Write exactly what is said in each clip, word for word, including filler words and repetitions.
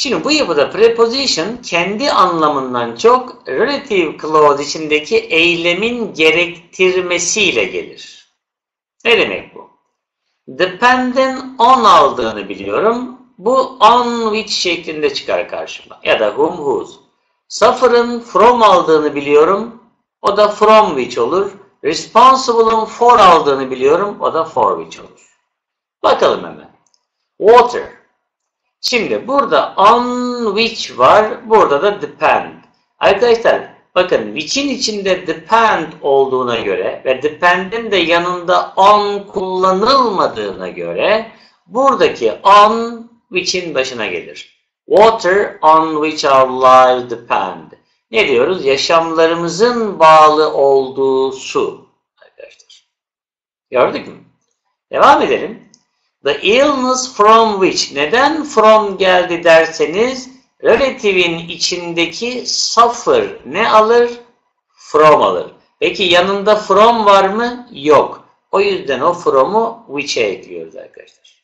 Şimdi bu yapıda preposition kendi anlamından çok relative clause içindeki eylemin gerektirmesiyle gelir. Ne demek bu? Dependent on aldığını biliyorum. Bu on which şeklinde çıkar karşıma. Ya da whom, whose. Suffer'ın from aldığını biliyorum. O da from which olur. Responsible'ın for aldığını biliyorum. O da for which olur. Bakalım hemen. Water. Şimdi burada on which var. Burada da depend. Arkadaşlar bakın which'in içinde depend olduğuna göre ve depend'in de yanında on kullanılmadığına göre buradaki on which'in başına gelir. Water on which our lives depend. Ne diyoruz? Yaşamlarımızın bağlı olduğu su. Arkadaşlar. Gördük mü? Devam edelim. The illness from which. Neden from geldi derseniz relative'in içindeki suffer ne alır? From alır. Peki yanında from var mı? Yok. O yüzden o from'u which'e ekliyoruz arkadaşlar.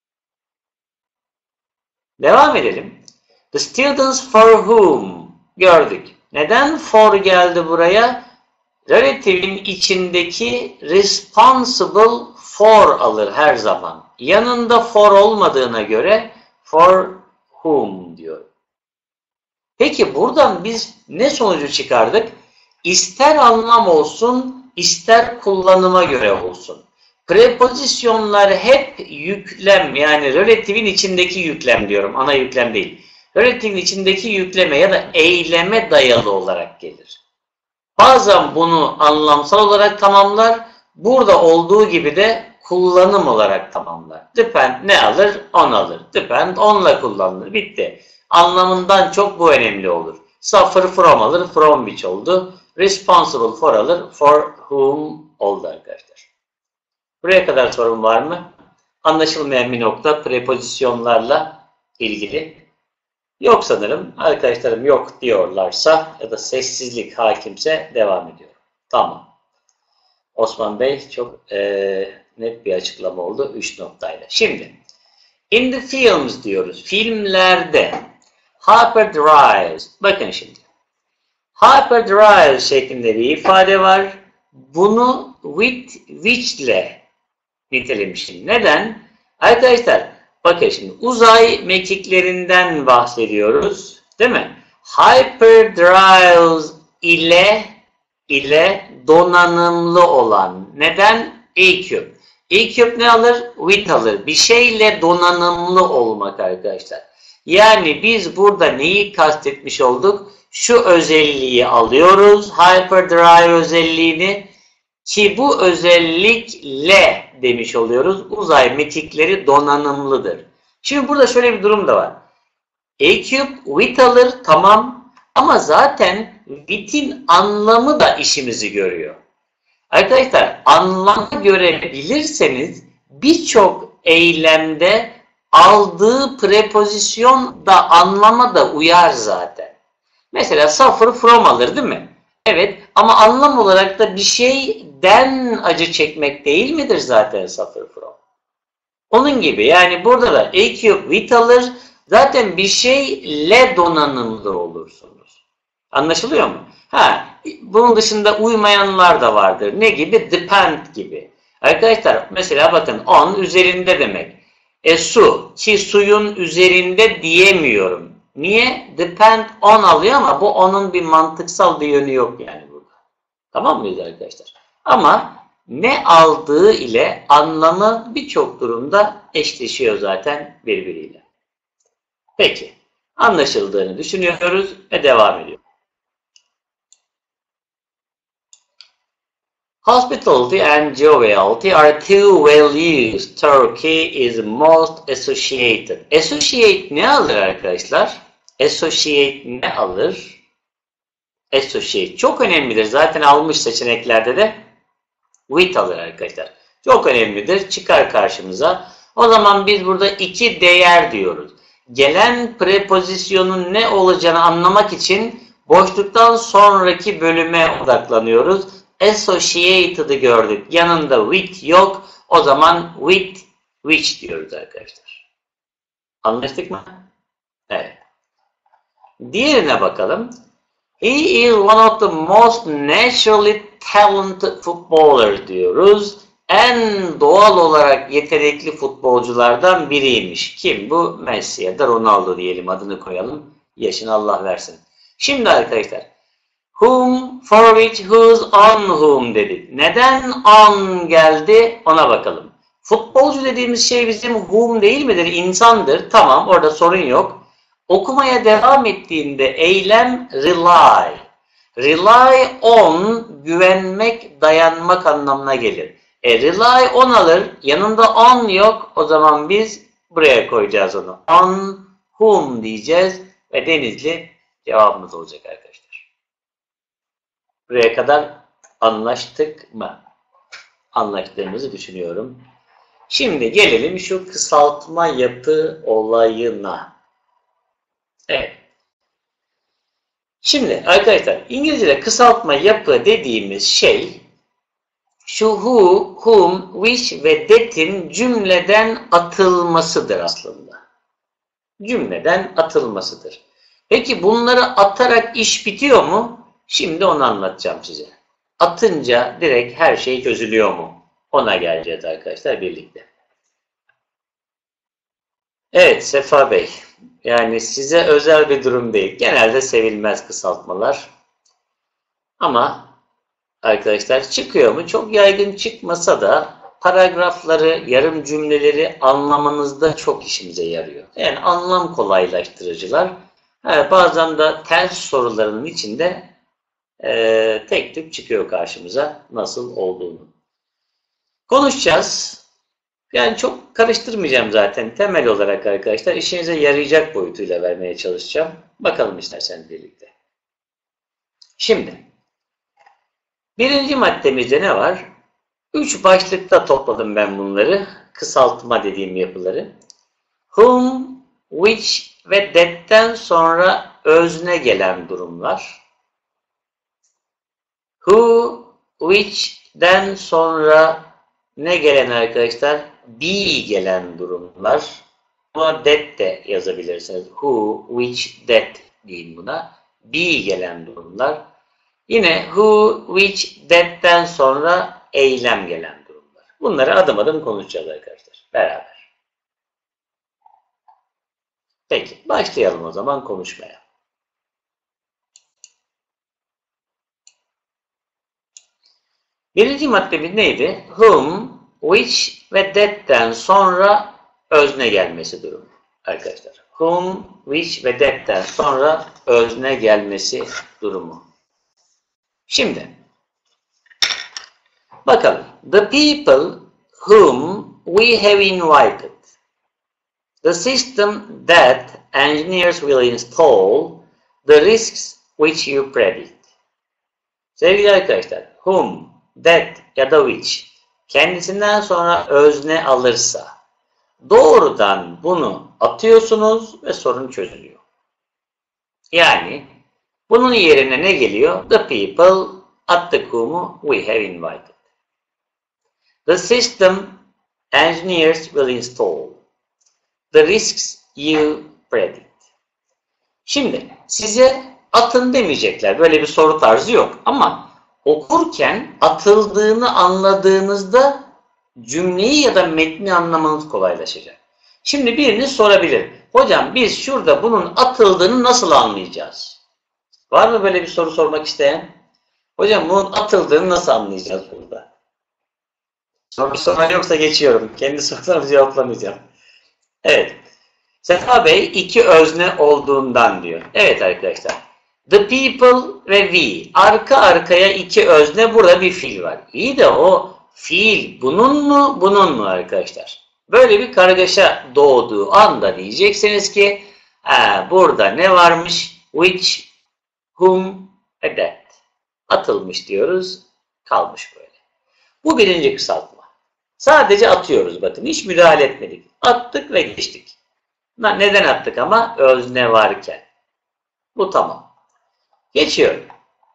Devam edelim. The students for whom. Gördük. Neden for geldi buraya? Relative'in içindeki responsible for alır her zaman. Yanında for olmadığına göre for whom diyor. Peki buradan biz ne sonucu çıkardık? İster anlam olsun, ister kullanıma göre olsun. Prepozisyonlar hep yüklem, yani relative'in içindeki yüklem diyorum, ana yüklem değil. Relative'in içindeki yükleme ya da eyleme dayalı olarak gelir. Bazen bunu anlamsal olarak tamamlar, burada olduğu gibi de kullanım olarak tamamlar. Depend ne alır? On alır. Depend onla kullanılır. Bitti. Anlamından çok bu önemli olur. Suffer from alır. From which oldu. Responsible for alır. For whom oldu arkadaşlar. Buraya kadar sorun var mı? Anlaşılmayan bir nokta prepozisyonlarla ilgili. Yok sanırım. Arkadaşlarım yok diyorlarsa ya da sessizlik hakimse devam ediyorum. Tamam. Osman Bey çok e, net bir açıklama oldu. Üç noktayla. Şimdi in the films diyoruz. Filmlerde Harper drives. Bakın şimdi. Harper drives şeklinde bir ifade var. Bunu with which ile nitelemişim. Neden? Arkadaşlar bakın şimdi uzay mekiklerinden bahsediyoruz. Değil mi? Hyperdrives ile ile donanımlı olan. Neden? E-Cube. E-Cube ne alır? With alır. Bir şeyle donanımlı olmak arkadaşlar. Yani biz burada neyi kastetmiş olduk? Şu özelliği alıyoruz. Hyperdrive özelliğini ki bu özellikle demiş oluyoruz. Uzay metikleri donanımlıdır. Şimdi burada şöyle bir durum da var. E-Cube with alır tamam ama zaten with'in anlamı da işimizi görüyor. Arkadaşlar anlamı görebilirseniz birçok eylemde aldığı prepozisyon da anlama da uyar zaten. Mesela suffer from alır değil mi? Evet ama anlam olarak da bir şeyden acı çekmek değil midir zaten suffer from? Onun gibi yani burada da E-Cube with alır zaten bir şeyle donanımlı olursunuz. Anlaşılıyor mu? Ha, bunun dışında uymayanlar da vardır. Ne gibi? Depend gibi. Arkadaşlar mesela bakın on üzerinde demek. E su ki suyun üzerinde diyemiyorum. Niye? Depend on alıyor ama bu onun bir mantıksal bir yönü yok yani burada. Tamam mıyız arkadaşlar? Ama ne aldığı ile anlamı birçok durumda eşleşiyor zaten birbiriyle. Peki. Anlaşıldığını düşünüyoruz ve devam ediyoruz. Hospitality and joviality are two values Turkey is most associated. Associate ne alır arkadaşlar? Associate ne alır? Associate çok önemlidir. Zaten almış seçeneklerde de with alır arkadaşlar. Çok önemlidir. Çıkar karşımıza. O zaman biz burada iki değer diyoruz. Gelen prepozisyonun ne olacağını anlamak için boşluktan sonraki bölüme odaklanıyoruz. Associated'ı gördük. Yanında with yok. O zaman with which diyoruz arkadaşlar. Anlaştık mı? Evet. Diğerine bakalım. He is one of the most naturally talented footballer diyoruz. En doğal olarak yetenekli futbolculardan biriymiş. Kim bu? Messi ya da Ronaldo diyelim, adını koyalım. Yaşını Allah versin. Şimdi arkadaşlar, whom, for which, whose, on whom dedik. Neden on geldi ona bakalım. Futbolcu dediğimiz şey bizim whom değil midir? İnsandır. Tamam, orada sorun yok. Okumaya devam ettiğinde eylem rely. Rely on, güvenmek, dayanmak anlamına gelir. E, rely on alır, yanında on yok, o zaman biz buraya koyacağız onu. On whom diyeceğiz ve Denizli cevabımız olacak arkadaşlar. Buraya kadar anlaştık mı? Anlaştığımızı düşünüyorum. Şimdi gelelim şu kısaltma yapı olayına. Evet. Şimdi arkadaşlar, İngilizce'de kısaltma yapı dediğimiz şey şu who, whom, which ve that'in cümleden atılmasıdır aslında. Cümleden atılmasıdır. Peki bunları atarak iş bitiyor mu? Şimdi onu anlatacağım size. Atınca direkt her şey çözülüyor mu? Ona geleceğiz arkadaşlar birlikte. Evet Sefa Bey. Yani size özel bir durum değil. Genelde sevilmez kısaltmalar. Ama arkadaşlar çıkıyor mu? Çok yaygın çıkmasa da paragrafları, yarım cümleleri anlamanızda çok işimize yarıyor. Yani anlam kolaylaştırıcılar. Evet, bazen de ters soruların içinde e, tek tük çıkıyor karşımıza nasıl olduğunu. Konuşacağız. Yani çok karıştırmayacağım zaten. Temel olarak arkadaşlar işinize yarayacak boyutuyla vermeye çalışacağım. Bakalım istersen birlikte. Şimdi birinci maddemizde ne var? Üç başlıkta topladım ben bunları. Kısaltma dediğim yapıları. Whom, which ve that'ten sonra özne gelen durumlar. Who, which'den sonra ne gelen arkadaşlar? Be gelen durumlar. Buna that de yazabilirsiniz. Who, which, that deyin buna. Be gelen durumlar. Yine who, which, that'ten sonra eylem gelen durumlar. Bunları adım adım konuşacağız arkadaşlar. Beraber. Peki. Başlayalım o zaman konuşmaya. Birinci maddemiz neydi? Whom, which ve that'ten sonra özne gelmesi durumu. Arkadaşlar. Whom, which ve that'ten sonra özne gelmesi durumu. Şimdi bakalım. The people whom we have invited. The system that engineers will install. The risks which you predict. Sevgili arkadaşlar, whom, that ya da which kendisinden sonra özne alırsa doğrudan bunu atıyorsunuz ve sorun çözülüyor. Yani bunun yerine ne geliyor? The people at the whom we have invited. The system engineers will install. The risks you predict. Şimdi size atın demeyecekler. Böyle bir soru tarzı yok. Ama okurken atıldığını anladığınızda cümleyi ya da metni anlamanız kolaylaşacak. Şimdi biriniz sorabilir. Hocam biz şurada bunun atıldığını nasıl anlayacağız? Var mı böyle bir soru sormak isteyen? Hocam bunun atıldığını nasıl anlayacağız burada? Soru soran yoksa geçiyorum. Kendi sorularımı cevaplamayacağım. Evet. Sefa Bey iki özne olduğundan diyor. Evet arkadaşlar. The people ve we. Arka arkaya iki özne, burada bir fiil var. İyi de o fiil bunun mu bunun mu arkadaşlar? Böyle bir kargaşa doğduğu anda diyeceksiniz ki burada ne varmış? Which, whom, ve that. Atılmış diyoruz. Kalmış böyle. Bu birinci kısaltma. Sadece atıyoruz bakın. Hiç müdahale etmedik. Attık ve geçtik. Neden attık ama? Özne varken. Bu tamam. Geçiyorum.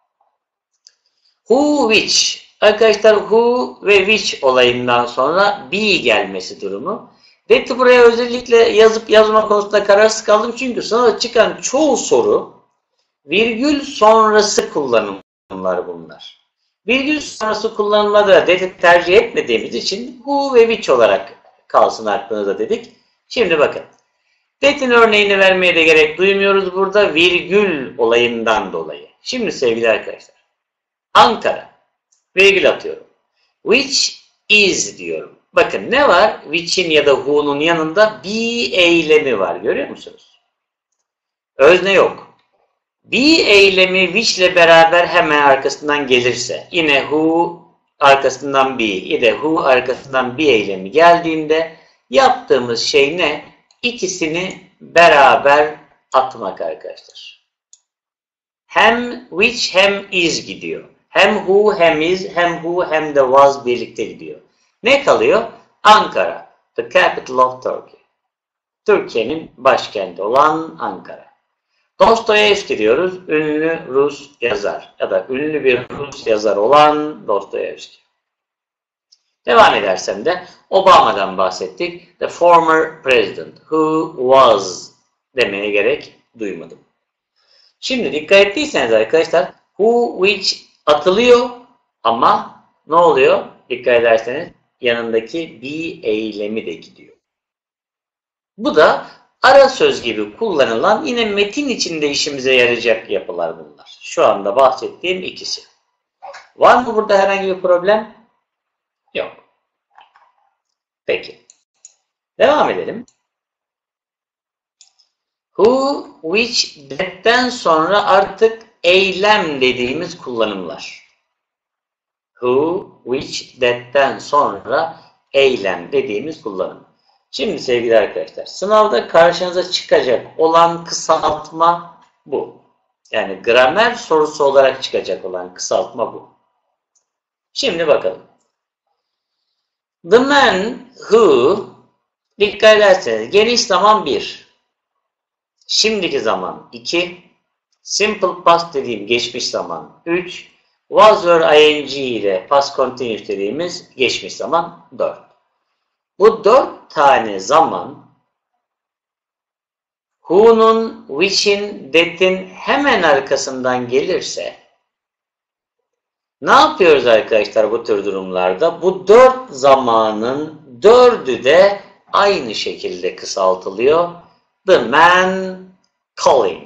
Who, which. Arkadaşlar who ve which olayından sonra be gelmesi durumu. That'i buraya özellikle yazıp yazma konusunda kararsız kaldım. Çünkü sınavda çıkan çoğu soru virgül sonrası kullanımlar bunlar. Virgül sonrası kullanımlarda that'i tercih etmediğimiz için who ve which olarak kalsın aklınızda dedik. Şimdi bakın. That'in örneğini vermeye de gerek duymuyoruz burada virgül olayından dolayı. Şimdi sevgili arkadaşlar. Ankara. Virgül atıyorum. Which is diyorum. Bakın ne var? Which'in ya da who'nun yanında be eylemi var. Görüyor musunuz? Özne yok. Be eylemi which ile beraber hemen arkasından gelirse, yine who arkasından be, ya da who arkasından be eylemi geldiğinde yaptığımız şey ne? İkisini beraber atmak arkadaşlar. Hem which hem is gidiyor. Hem who hem is hem who hem de was birlikte gidiyor. Ne kalıyor? Ankara. The capital of Turkey. Türkiye'nin başkenti olan Ankara. Dostoyevski diyoruz. Ünlü Rus yazar. Ya da ünlü bir Rus yazar olan Dostoyevski. Devam edersem de Obama'dan bahsettik. The former president who was demeye gerek duymadım. Şimdi dikkat ettiyseniz arkadaşlar who, which atılıyor ama ne oluyor? Dikkat ederseniz yanındaki be eylemi de gidiyor. Bu da ara söz gibi kullanılan yine metin içinde işimize yarayacak yapılar bunlar. Şu anda bahsettiğim ikisi. Var mı burada herhangi bir problem? Yok. Peki. Devam edelim. Who, which, that'ten sonra artık eylem dediğimiz kullanımlar. Who, which, that'ten sonra eylem dediğimiz kullanım. Şimdi sevgili arkadaşlar, sınavda karşınıza çıkacak olan kısaltma bu. Yani gramer sorusu olarak çıkacak olan kısaltma bu. Şimdi bakalım. The man who, dikkat ederseniz geniş zaman bir, şimdiki zaman iki, simple past dediğim geçmiş zaman üç, was or ing ile past continuous dediğimiz geçmiş zaman dört. Bu dört tane zaman who'nun, which'in, that'in hemen arkasından gelirse ne yapıyoruz arkadaşlar bu tür durumlarda? Bu dört zamanın dördü de aynı şekilde kısaltılıyor. The man calling.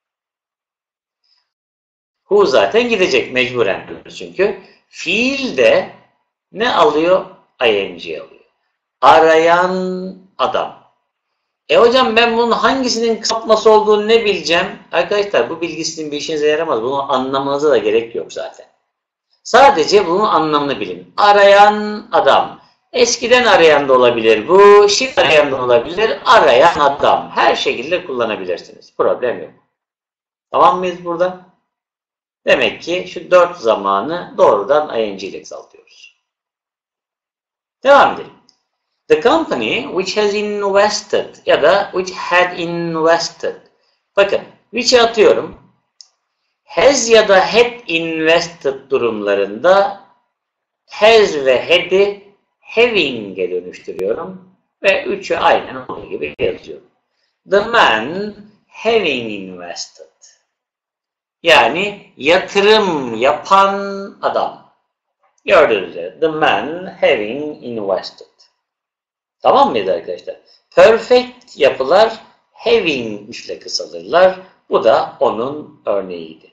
Who zaten gidecek mecburen çünkü. Fiil de ne alıyor? ing alıyor. Arayan adam. E hocam ben bunun hangisinin kısaltması olduğunu ne bileceğim? Arkadaşlar bu bilgi sizin bir işinize yaramaz. Bunu anlamanıza da gerek yok zaten. Sadece bunun anlamını bilin. Arayan adam. Eskiden arayan da olabilir bu. Şimdi arayan da olabilir. Arayan adam. Her şekilde kullanabilirsiniz. Problem yok. Tamam mıyız burada? Demek ki şu dört zamanı doğrudan ing ile kısaltıyoruz. Devam edelim. The company which has invested ya da which had invested. Bakın, which'e atıyorum. Has ya da had invested durumlarında has ve had'i having'e dönüştürüyorum ve üçü aynen olduğu gibi yazıyorum. The man having invested. Yani yatırım yapan adam. Gördüğünüz üzere the man having invested. Tamam mıydı arkadaşlar? Perfect yapılar having ile kısalırlar. Bu da onun örneğiydi.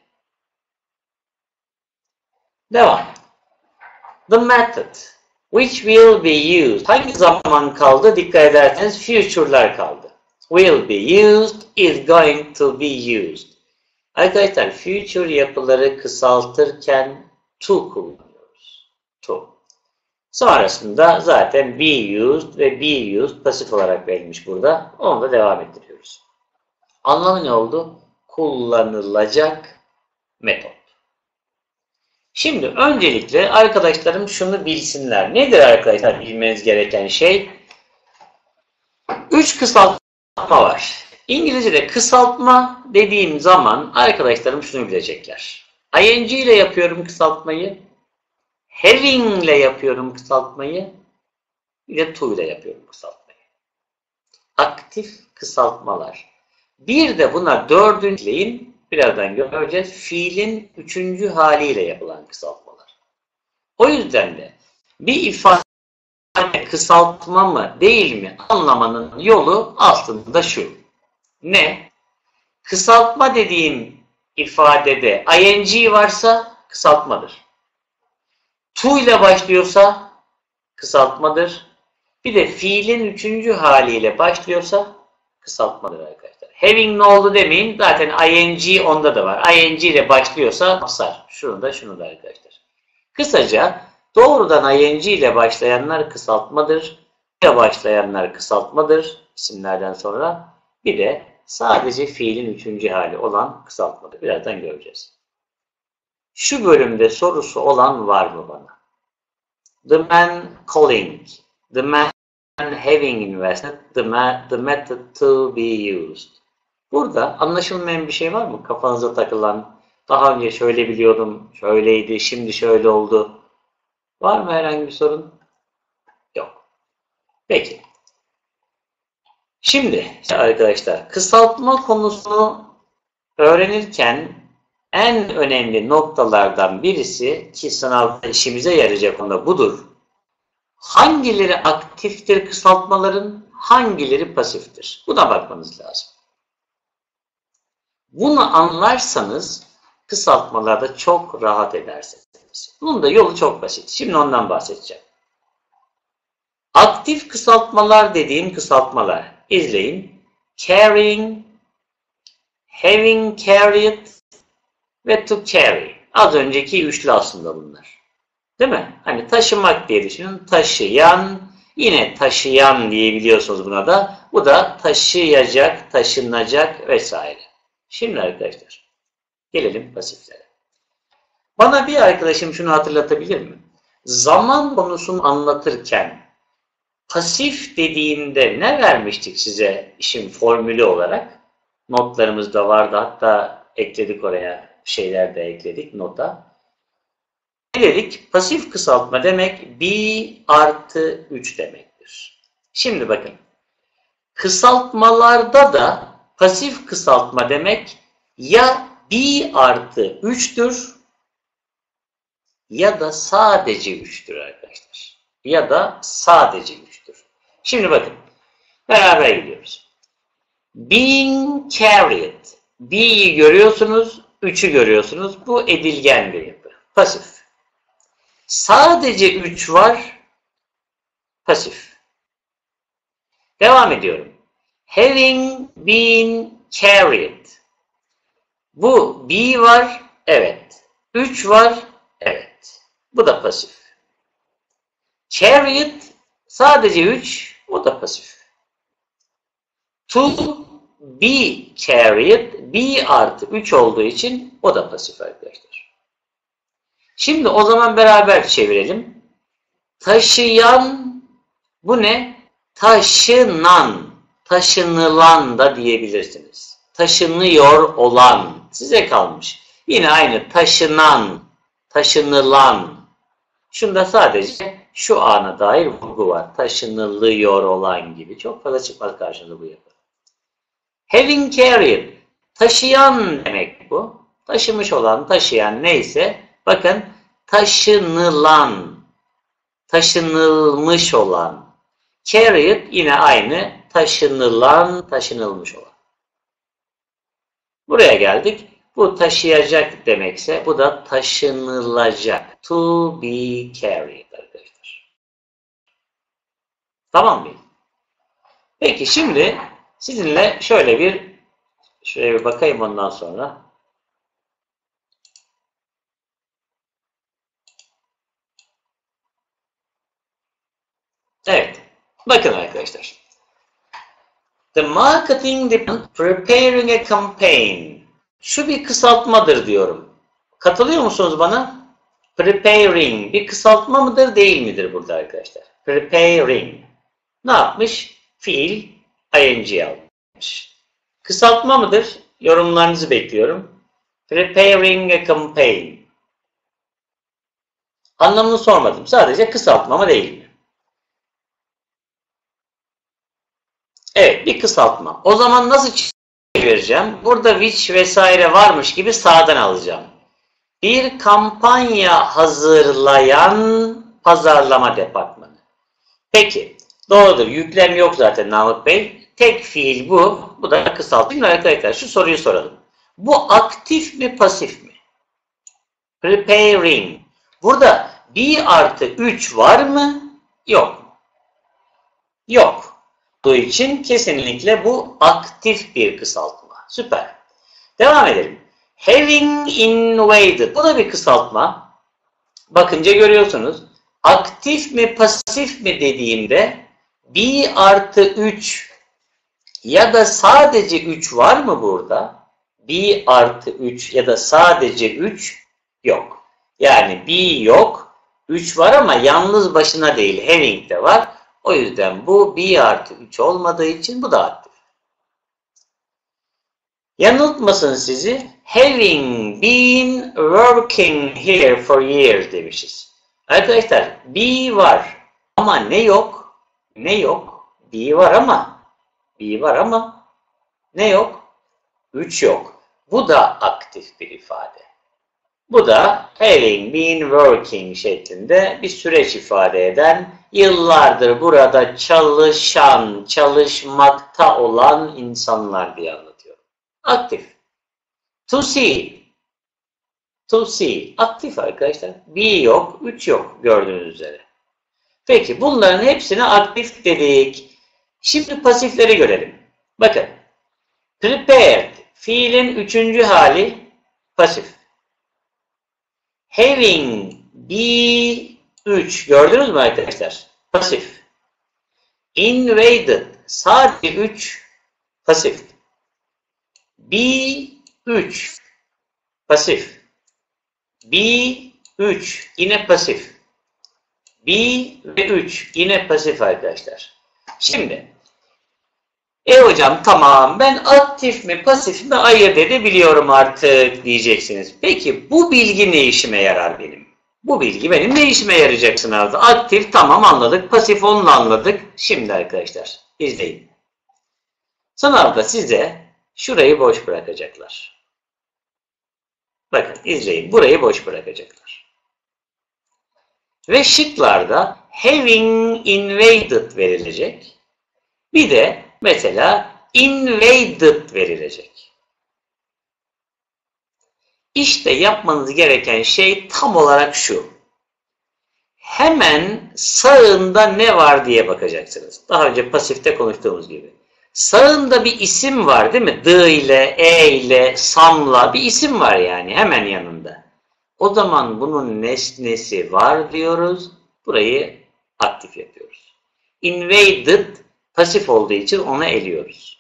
Devam. The method which will be used. Hangi zaman kaldı? Dikkat ederseniz future'lar kaldı. Will be used, is going to be used. Arkadaşlar future yapıları kısaltırken to kullanıyoruz. To. Sonrasında zaten be used ve be used pasif olarak verilmiş burada. Onu da devam ettiriyoruz. Anlamı ne oldu? Kullanılacak metot. Şimdi öncelikle arkadaşlarım şunu bilsinler. Nedir arkadaşlar bilmeniz gereken şey? Üç kısaltma var. İngilizce'de kısaltma dediğim zaman arkadaşlarım şunu bilecekler. ing ile yapıyorum kısaltmayı. Having ile yapıyorum kısaltmayı. Bir de to ile yapıyorum kısaltmayı. aktif kısaltmalar. Bir de buna dördüncüleyin, birazdan göreceğiz, fiilin üçüncü haliyle yapılan kısaltmalar. O yüzden de bir ifade kısaltma mı değil mi anlamanın yolu aslında şu. Ne? Kısaltma dediğin ifadede ing varsa kısaltmadır. To ile başlıyorsa kısaltmadır. Bir de fiilin üçüncü haliyle başlıyorsa kısaltmadır arkadaşlar. Having ne oldu demeyin. Zaten ing onda da var. ing ile başlıyorsa kapsar. Şunu da şunu da arkadaşlar. Kısaca doğrudan ing ile başlayanlar kısaltmadır. ile başlayanlar kısaltmadır isimlerden sonra. Bir de sadece fiilin üçüncü hali olan kısaltmadır. Birazdan göreceğiz. Şu bölümde sorusu olan var mı bana? The man calling, the man having invested, the, ma the method to be used. Burada anlaşılmayan bir şey var mı? Kafanıza takılan, daha önce şöyle biliyordum, şöyleydi, şimdi şöyle oldu. Var mı herhangi bir sorun? Yok. Peki. Şimdi arkadaşlar, kısaltma konusunu öğrenirken en önemli noktalardan birisi ki sınavda işimize yarayacak onda budur. Hangileri aktiftir kısaltmaların, hangileri pasiftir? Buna bakmanız lazım. Bunu anlarsanız kısaltmalarda çok rahat edersiniz. Bunun da yolu çok basit. Şimdi ondan bahsedeceğim. Aktif kısaltmalar dediğim kısaltmalar. İzleyin. Carrying, having carried ve to carry. Az önceki üçlü aslında bunlar. Değil mi? Hani taşımak diye düşünün. Taşıyan, yine taşıyan diyebiliyorsunuz buna da. Bu da taşıyacak, taşınacak vesaire. Şimdi arkadaşlar, gelelim pasiflere. Bana bir arkadaşım şunu hatırlatabilir mi? Zaman konusunu anlatırken pasif dediğimde ne vermiştik size işin formülü olarak? Notlarımızda vardı. Hatta ekledik oraya. Şeyler de ekledik nota. Ne dedik? Pasif kısaltma demek be artı üç demektir. Şimdi bakın. Kısaltmalarda da pasif kısaltma demek ya be artı üç'tür ya da sadece üç'tür arkadaşlar. Ya da sadece üç'tür. Şimdi bakın. Beraber gidiyoruz. Being carried. Be'yi görüyorsunuz, üç'ü görüyorsunuz. Bu edilgen bir yapı. Pasif. Sadece üç var. Pasif. Devam ediyorum. Having been carried. Bu be var. Evet. üç var. Evet. Bu da pasif. Carried sadece üç. O da pasif. To be carried. Be artı üç olduğu için o da pasif arkadaşlar. Şimdi o zaman beraber çevirelim. Taşıyan, bu ne? Taşınan, taşınılan da diyebilirsiniz. Taşınıyor olan, size kalmış. Yine aynı taşınan, taşınılan. Şunda sadece şu ana dair vurgu var. Taşınılıyor olan gibi. Çok fazla çıkmaz karşınıza bu yapı. Having carried, taşıyan demek bu. Taşımış olan, taşıyan neyse. Bakın taşınılan, taşınılmış olan. Carried yine aynı taşınılan, taşınılmış olan. Buraya geldik. Bu taşıyacak demekse bu da taşınılacak. To be carried arkadaşlar. Tamam mı? Peki şimdi sizinle şöyle bir şöyle bir bakayım ondan sonra. Evet. Bakın arkadaşlar. The marketing department preparing a campaign. Şu bir kısaltmadır diyorum. Katılıyor musunuz bana? Preparing bir kısaltma mıdır değil midir burada arkadaşlar? Preparing. Ne yapmış? Fiil ing almış. Kısaltma mıdır? Yorumlarınızı bekliyorum. Preparing a campaign. Anlamını sormadım. Sadece kısaltma mı değil mi? Evet, bir kısaltma. O zaman nasıl çevireceğim? Burada which vesaire varmış gibi sağdan alacağım. Bir kampanya hazırlayan pazarlama departmanı. Peki, doğrudur. Yüklem yok zaten Namık Bey. Tek fiil bu. Bu da kısaltayım. Arkadaşlar şu soruyu soralım. Bu aktif mi, pasif mi? Preparing. Burada be artı üç var mı? Yok mu? Yok. Bu için kesinlikle bu aktif bir kısaltma. Süper. Devam edelim. Having invaded. Bu da bir kısaltma. Bakınca görüyorsunuz. Aktif mi, pasif mi dediğimde be artı üç ya da sadece üç var mı burada? be artı üç ya da sadece üç yok. Yani be yok, üç var ama yalnız başına değil, having de var. O yüzden bu be artı üç olmadığı için bu da aktif. Yanıltmasın sizi. Having been working here for years demişiz. Arkadaşlar be var ama ne yok? Ne yok? Be var ama be var ama ne yok? üç yok. Bu da aktif bir ifade. Bu da having been working şeklinde bir süreç ifade eden, yıllardır burada çalışan, çalışmakta olan insanlar diye anlatıyorum. Aktif. To see. To see. Aktif arkadaşlar. be yok, üç yok gördüğünüz üzere. Peki bunların hepsine aktif dedik. Şimdi pasifleri görelim. Bakın. Prepared. Fiilin üçüncü hali pasif. Having be üç. Gördünüz mü arkadaşlar? Pasif. Invaded. Sadece üç. Pasif. Be üç. Pasif. Be üç. Yine pasif. Be ve üç. Yine pasif arkadaşlar. Şimdi E hocam tamam ben aktif mi pasif mi ayırt edebiliyorum artık diyeceksiniz. Peki bu bilgi ne işime yarar benim? Bu bilgi benim ne işime yarayacak sınavda? Aktif tamam anladık, pasif onu anladık. Şimdi arkadaşlar izleyin. Sınavda size şurayı boş bırakacaklar. Bakın izleyin, burayı boş bırakacaklar. Ve şıklarda having invaded verilecek. Bir de mesela invaded verilecek. İşte yapmanız gereken şey tam olarak şu. Hemen sağında ne var diye bakacaksınız. Daha önce pasifte konuştuğumuz gibi. Sağında bir isim var değil mi? D ile, E ile, samla bir isim var yani hemen yanında. O zaman bunun nesnesi var diyoruz. Burayı aktif yapıyoruz. Invaded pasif olduğu için onu eliyoruz.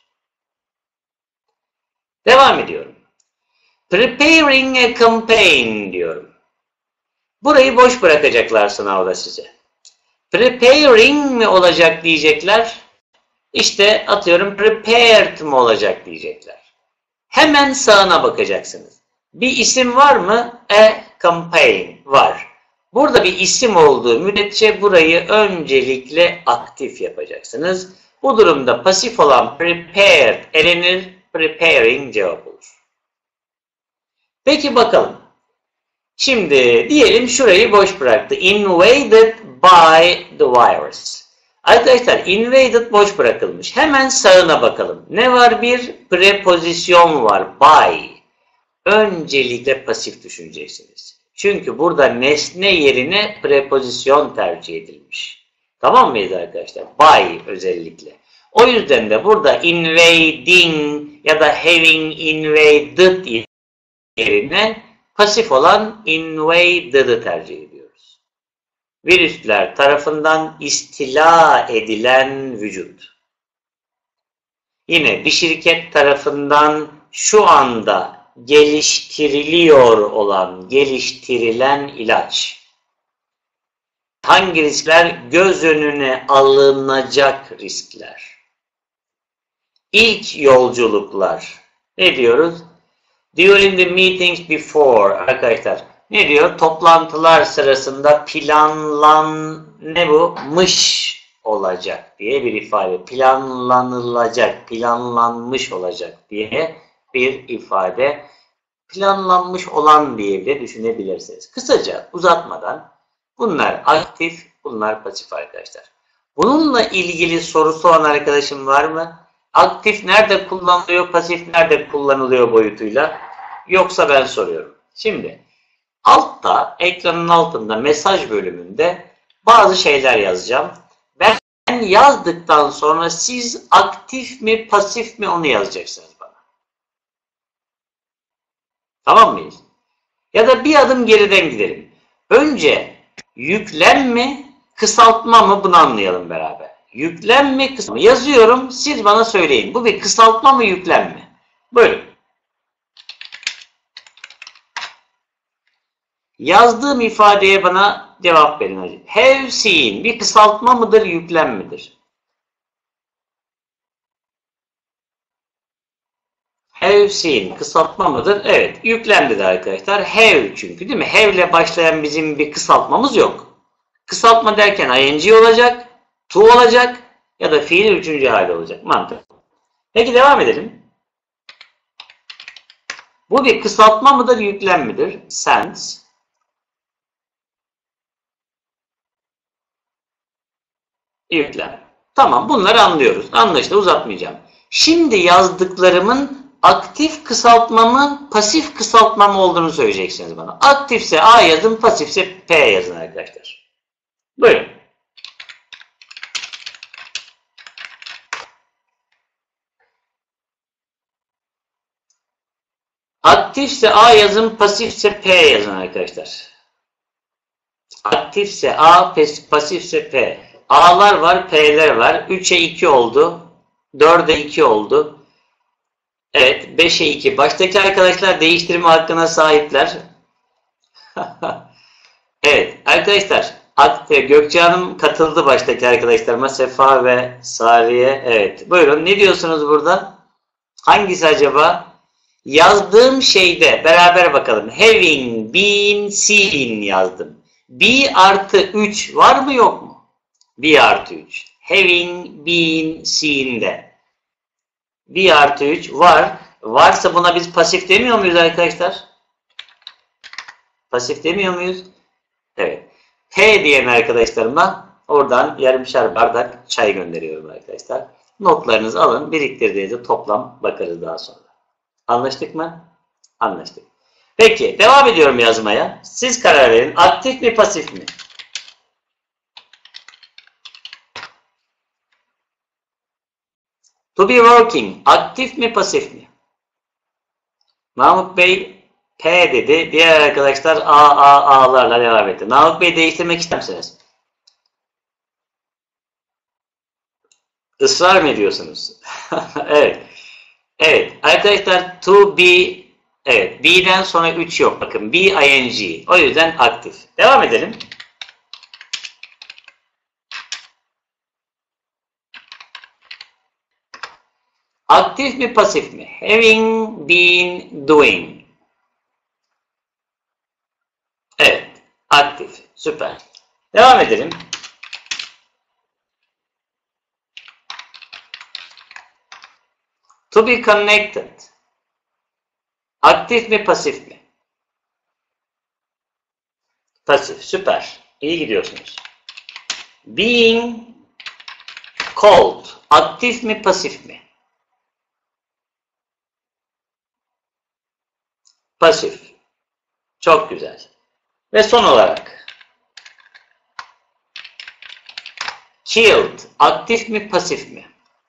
Devam ediyorum. Preparing a campaign diyorum. Burayı boş bırakacaklar sınavda size. Preparing mi olacak diyecekler. İşte atıyorum prepared mi olacak diyecekler. Hemen sağına bakacaksınız. Bir isim var mı? A campaign var. Burada bir isim olduğu müddetçe burayı öncelikle aktif yapacaksınız. Bu durumda pasif olan prepared elenir, preparing cevap olur. Peki bakalım. Şimdi diyelim şurayı boş bıraktı. Invaded by the virus. Arkadaşlar invaded boş bırakılmış. Hemen sağına bakalım. Ne var? Bir prepozisyon var. By. Öncelikle pasif düşüneceksiniz. Çünkü burada nesne yerine prepozisyon tercih edilmiş. Tamam mıyız arkadaşlar? By özellikle. O yüzden de burada invading ya da having invaded yerine pasif olan invaded'ı tercih ediyoruz. Virüsler tarafından istila edilen vücut. Yine bir şirket tarafından şu anda geliştiriliyor olan, geliştirilen ilaç. Hangi riskler? Göz önüne alınacak riskler. İlk yolculuklar. Ne diyoruz? During the meetings before. Arkadaşlar ne diyor? Toplantılar sırasında planlan ne bu? Mış olacak diye bir ifade. Planlanılacak, planlanmış olacak diye bir ifade. Planlanmış olan diye de düşünebilirsiniz. Kısaca uzatmadan bunlar aktif, bunlar pasif arkadaşlar. Bununla ilgili sorusu olan arkadaşım var mı? Aktif nerede kullanılıyor, pasif nerede kullanılıyor boyutuyla? Yoksa ben soruyorum. Şimdi altta, ekranın altında mesaj bölümünde bazı şeyler yazacağım. Ben yazdıktan sonra siz aktif mi, pasif mi onu yazacaksınız bana. Tamam mıyız? Ya da bir adım geriden gidelim. Önce yüklem mi, kısaltma mı bunu anlayalım beraber. Yüklem mi, kısaltma mı? Yazıyorum, siz bana söyleyin. Bu bir kısaltma mı, yüklem mi? Buyurun. Yazdığım ifadeye bana cevap verin hocam. Have seen bir kısaltma mıdır, yüklem midir? Have seen kısaltma mıdır? Evet, yüklemdir arkadaşlar. Have çünkü değil mi? Have ile başlayan bizim bir kısaltmamız yok. Kısaltma derken ing olacak, to olacak ya da fiilin üçüncü hali olacak. Mantık. Peki devam edelim. Bu bir kısaltma mıdır, yüklem midir? Sense. Yüklem. Tamam, bunları anlıyoruz. Anlaşıldı, uzatmayacağım. Şimdi yazdıklarımın aktif kısaltma mı, pasif kısaltma mı olduğunu söyleyeceksiniz bana. Aktifse A yazın, pasifse P yazın arkadaşlar. Buyurun. Aktifse A yazın, pasifse P yazın arkadaşlar. Aktifse A, pasifse P. A'lar var, P'ler var. üçe iki oldu. dörde iki oldu. Evet, beşe iki. Baştaki arkadaşlar değiştirme hakkına sahipler. Evet, arkadaşlar. Gökçe Hanım katıldı baştaki arkadaşlarıma. Sefa ve Sariye. Evet, buyurun. Ne diyorsunuz burada? Hangisi acaba? Yazdığım şeyde beraber bakalım. Having been seen yazdım. B artı üç var mı yok mu? B artı üç. Having been seen'de. B artı üç var. Varsa buna biz pasif demiyor muyuz arkadaşlar? Pasif demiyor muyuz? Evet. P diyen arkadaşlarıma oradan yarımşar bardak çay gönderiyorum arkadaşlar. Notlarınızı alın. Biriktirdiğinizde toplam bakarız daha sonra. Anlaştık mı? Anlaştık. Peki. Devam ediyorum yazmaya. Siz karar verin. Aktif mi pasif mi? To be working. Aktif mi pasif mi? Mahmut Bey P dedi. Diğer arkadaşlar A, A, A'larla devam etti. Mahmut Bey değiştirmek ister misiniz? Israr mı ediyorsunuz? Evet. Evet. Arkadaşlar to be, evet. Be'den sonra üç yok. Bakın be ing. O yüzden aktif. Devam edelim. Aktif mi pasif mi? Having been doing. Evet. Aktif. Süper. Devam edelim. To be connected. Aktif mi pasif mi? Pasif. Süper. İyi gidiyorsunuz. Being called. Aktif mi pasif mi? Pasif. Çok güzel. Ve son olarak killed. Aktif mi pasif mi?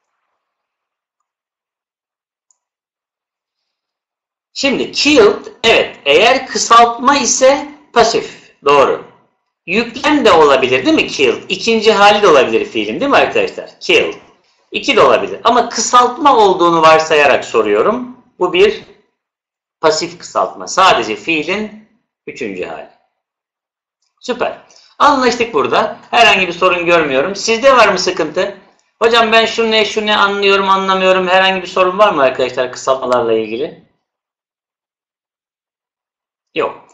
Şimdi killed, evet, eğer kısaltma ise pasif. Doğru. Yüklem de olabilir değil mi killed? İkinci hali de olabilir fiilin değil mi arkadaşlar? Killed. İki de olabilir. Ama kısaltma olduğunu varsayarak soruyorum. Bu bir pasif kısaltma. Sadece fiilin üçüncü hali. Süper. Anlaştık burada. Herhangi bir sorun görmüyorum. Sizde var mı sıkıntı? Hocam ben şu ne şu ne anlıyorum anlamıyorum. Herhangi bir sorun var mı arkadaşlar kısaltmalarla ilgili? Yok.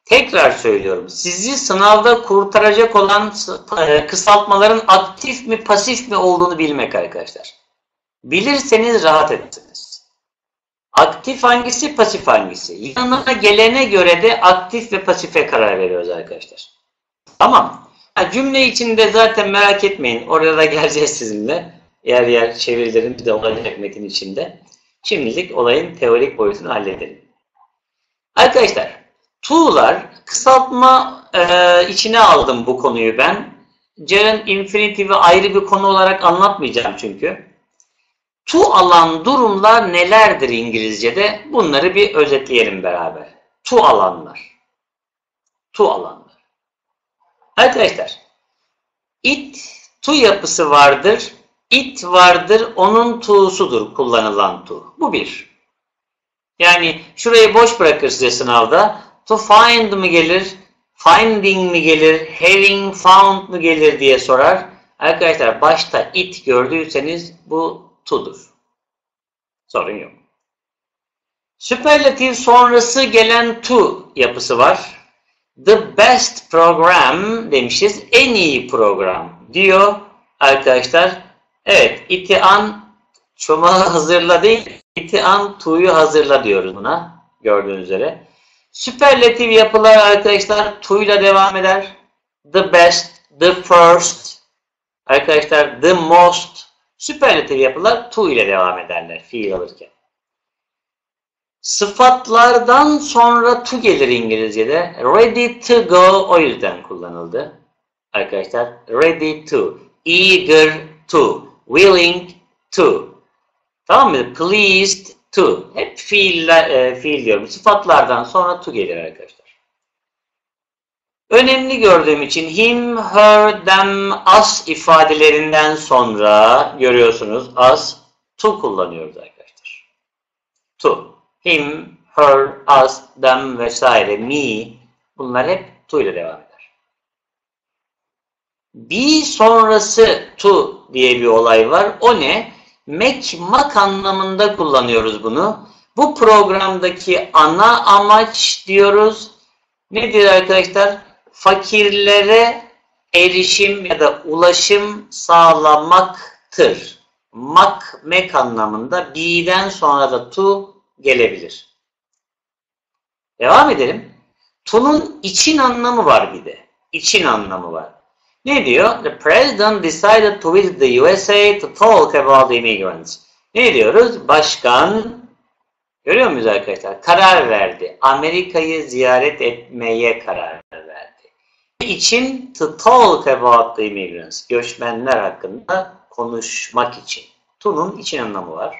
Tekrar söylüyorum. Sizi sınavda kurtaracak olan kısaltmaların aktif mi pasif mi olduğunu bilmek arkadaşlar. Bilirseniz rahat edersiniz. Aktif hangisi, pasif hangisi? Yanına gelene göre de aktif ve pasife karar veriyoruz arkadaşlar. Tamam. Ha, cümle içinde zaten merak etmeyin. Oraya da geleceğiz sizinle. Yer yer çevirilerim de olacak metin içinde. Şimdilik olayın teorik boyutunu halledelim. Arkadaşlar, to'lar kısaltma e, içine aldım bu konuyu ben. Gerund infinitive'i ayrı bir konu olarak anlatmayacağım çünkü. To alan durumlar nelerdir İngilizce'de? Bunları bir özetleyelim beraber. To alanlar. To alanlar. Arkadaşlar, it, to yapısı vardır. It vardır, onun to'sudur kullanılan to. Bu bir. Yani şurayı boş bırakır size sınavda. To find mi gelir, finding mi gelir, having found mu gelir diye sorar. Arkadaşlar başta it gördüyseniz bu to'dur. Sorun yok. Süperlatif sonrası gelen to yapısı var. The best program demişiz. En iyi program diyor arkadaşlar. Evet, iti an çomağı hazırla değil, iti an to'yu hazırla diyoruz buna. Gördüğünüz üzere. Süperlatif yapılar arkadaşlar to'yla devam eder. The best, the first, arkadaşlar the most. Süperlatif yapılar to ile devam ederler fiil alırken. Sıfatlardan sonra to gelir İngilizce'de. Ready to go o yüzden kullanıldı. Arkadaşlar ready to, eager to, willing to. Tamam mı? Pleased to. Hep fiiller, e, fiil diyorum. Sıfatlardan sonra to gelir arkadaşlar. Önemli gördüğüm için him, her, them, us ifadelerinden sonra görüyorsunuz us, to kullanıyoruz arkadaşlar. To. Him, her, us, them vesaire, me bunlar hep to ile devam eder. Be sonrası to diye bir olay var. O ne? Make, mak anlamında kullanıyoruz bunu. Bu programdaki ana amaç diyoruz. Nedir arkadaşlar? Fakirlere erişim ya da ulaşım sağlamaktır. Mak, mek anlamında be'den sonra da to gelebilir. Devam edelim. To'nun için anlamı var bir de. İçin anlamı var. Ne diyor? The president decided to visit the U S A to talk about immigrants. Ne diyoruz? Başkan, görüyor muyuz arkadaşlar? Karar verdi. Amerika'yı ziyaret etmeye karar verdi. İçin to talk about the immigrants. Göçmenler hakkında konuşmak için. To'nun için anlamı var.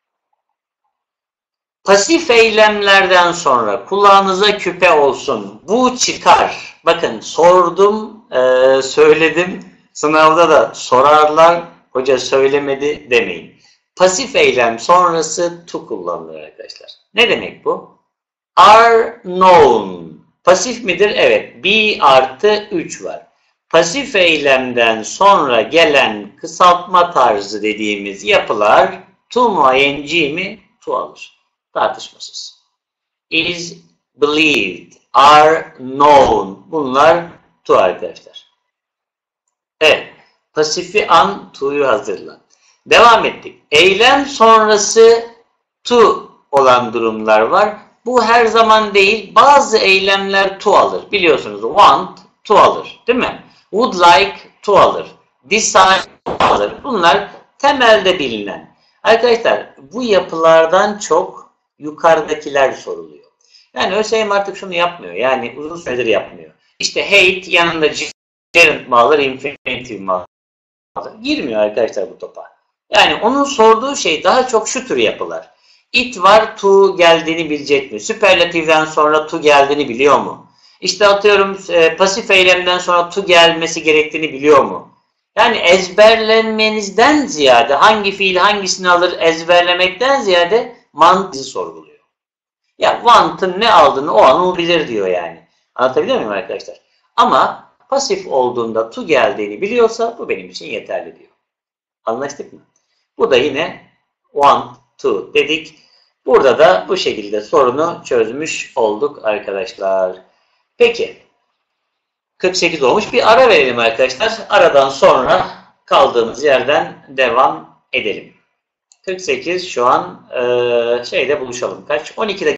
Pasif eylemlerden sonra kulağınıza küpe olsun. Bu çıkar. Bakın sordum, e, söyledim. Sınavda da sorarlar. Hoca söylemedi demeyin. Pasif eylem sonrası to kullanılır arkadaşlar. Ne demek bu? Are known. Pasif midir? Evet. Be artı üç var. Pasif eylemden sonra gelen kısaltma tarzı dediğimiz yapılar to mu ing mi? To alır. Tartışmasız. Is believed, are known. Bunlar to arkadaşlar. Evet. Pasifi an, to'yu hazırla. Devam ettik. Eylem sonrası to olan durumlar var. Bu her zaman değil. Bazı eylemler to alır. Biliyorsunuz want to alır. Değil mi? Would like to alır. Decide to alır. Bunlar temelde bilinen. Arkadaşlar bu yapılardan çok yukarıdakiler soruluyor. Yani ÖSYM artık şunu yapmıyor. Yani uzun süredir yapmıyor. İşte hate yanında gerund mu alır, infinitive mi alır? Girmiyor arkadaşlar bu topa. Yani onun sorduğu şey daha çok şu tür yapılar. It var, to geldiğini bilecek mi? Süperlatiften sonra to geldiğini biliyor mu? İşte atıyorum e, pasif eylemden sonra to gelmesi gerektiğini biliyor mu? Yani ezberlenmenizden ziyade hangi fiil hangisini alır ezberlemekten ziyade mantığı sorguluyor. Ya want'ın ne aldığını o an o bilir diyor yani. Anlatabiliyor muyum arkadaşlar? Ama pasif olduğunda to geldiğini biliyorsa bu benim için yeterli diyor. Anlaştık mı? Bu da yine want, to dedik. Burada da bu şekilde sorunu çözmüş olduk arkadaşlar. Peki. kırk sekiz olmuş. Bir ara verelim arkadaşlar. Aradan sonra kaldığımız yerden devam edelim. kırk sekiz şu an e, şeyde buluşalım. Kaç? on ikide